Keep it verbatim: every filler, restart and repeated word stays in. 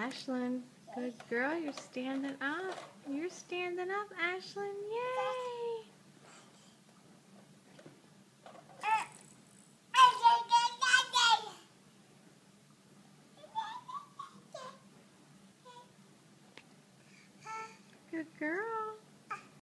Ashlyn, good girl. You're standing up. You're standing up, Ashlyn. Yay! Good girl.